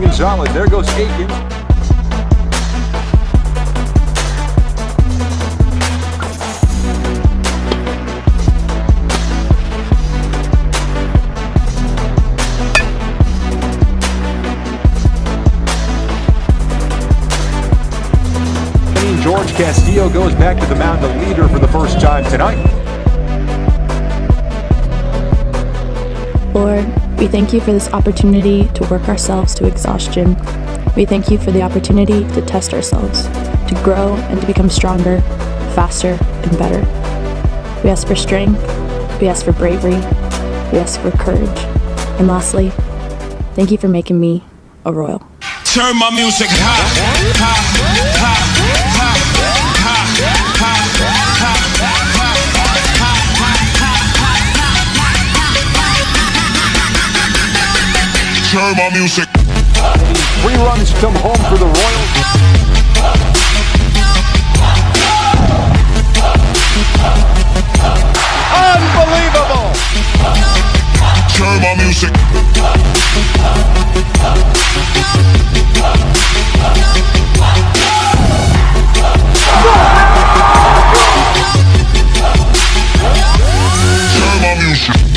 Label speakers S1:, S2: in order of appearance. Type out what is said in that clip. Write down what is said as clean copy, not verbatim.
S1: looking solid. There goes Aiken. George Castillo goes back to the mound, the leader for the first time tonight.
S2: Lord, we thank you for this opportunity to work ourselves to exhaustion. We thank you for the opportunity to test ourselves, to grow and to become stronger, faster, and better. We ask for strength, we ask for bravery, we ask for courage, and lastly, thank you for making me a Royal.
S3: Turn my music high, high, high, high. Turn my music.
S1: 3 runs come home for the Royals. Unbelievable!
S3: Turn my music. Turn my music.